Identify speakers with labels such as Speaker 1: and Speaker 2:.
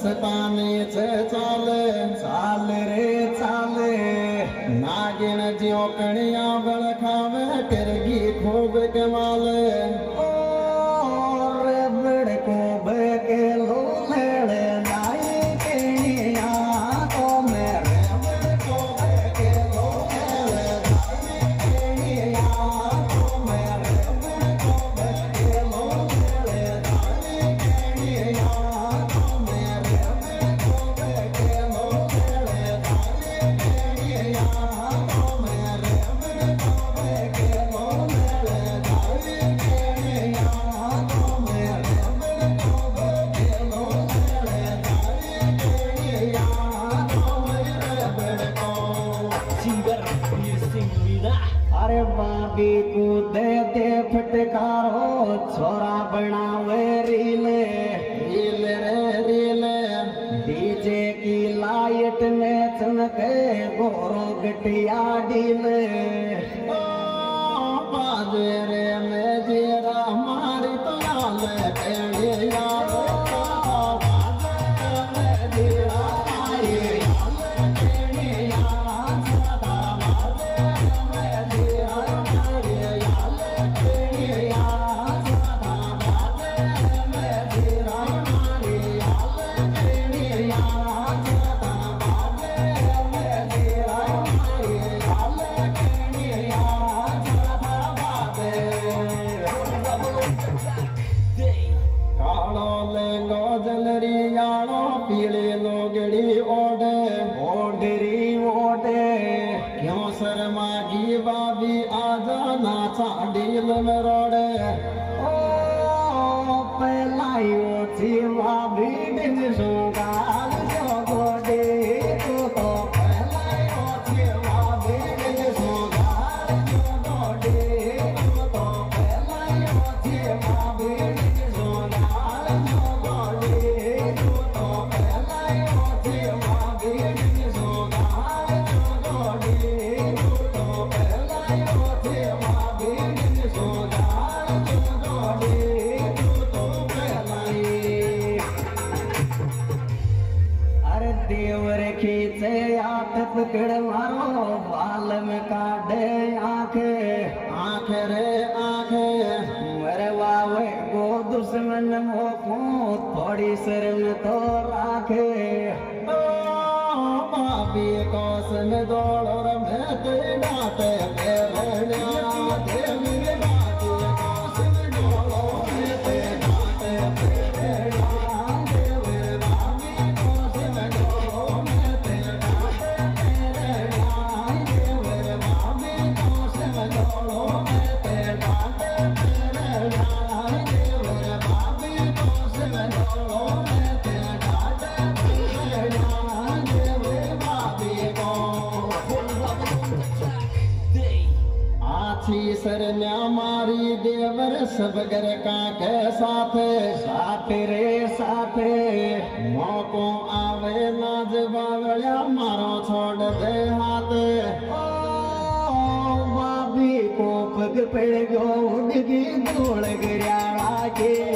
Speaker 1: मस्तानी से चाले चाल रे चाले नागिन ज्यो कणिया बल खावे करगी खूब कमाल और बड़को बके लो लेड़े नाई कणिया तो मेरे बड़को बके लो लेड़े नाई कणिया तो मेरे बड़को बके लो लेड़े नाई कणिया तो मेरे बड़को बके लो लेड़े नाई कणिया तो मेरे बड़को बके लो लेड़े नाई कणिया तो मेरे बड़को बके लो लेड़े नाई कणिया तो मेरे बड़को
Speaker 2: सिंगर वीर सिंह मीना।
Speaker 1: अरे बाबी को दे दे फटकारो छोरा बनावे रीले रीले रे रीले डीजे की लाइट में चमके गोरो गटिया डीले ओ बाजे रे में जेरा मारी तो लाल कणिया बाजे में जेरा मारी लाल कणिया सदा बाजे में जेरा मारी लाल कणिया सदा बाजे में जेरा मारी लाल कणिया सदा बाजे में जेरा मारी लाल कणिया सदा बाजे कालो लेंगो जलरी यानो पीले लोगड़ी ओडे ओडरी ओडे क्यों शर्मा की बाबी आजा नाचा डील में रोडे ओ पहलाई ओछी बाबी दिन सुगाल जो गोडे तू तो पहलाई ओछी बाबी दिन सुगाल जो गोडे तू तो पहलाई ओछी बाबी दिन सुगाल जो गोडे तू तो पहलाई ओछी बाबी दिन सुगाल जो गोडे तू तो पहलाई ओछी बाबी दिन सुगाल जो गोडे तू तो पहलाई अरे देवर खींचे हाथ पकड़ मारो बाल में काटे आंख आंख रे आंख मेरे वावे को दुश्मन मोको थोड़ी शर्म तो राखे ओ भाभी को सन दौड़ो रे मैं तेरे नाते मेरे देवी बाती को सन दौड़ो मैं तेरे नाते मेरे देवी भाभी को सन दौड़ो मैं तेरे नाते मेरे देवी भाभी को सन दौड़ो मैं तेरे नाते मेरे देवी भाभी को सन दौड़ो मैं तेरे नाते मेरे देवी भाभी को आछी सरन्या मारी देवर सब घर का के साथ साथ रे साथ मौको आवे नाज बावलिया मारो छोड़ दे हाथ ओ भाभी को पग पड़ गो उड़गी धूल गिरिया के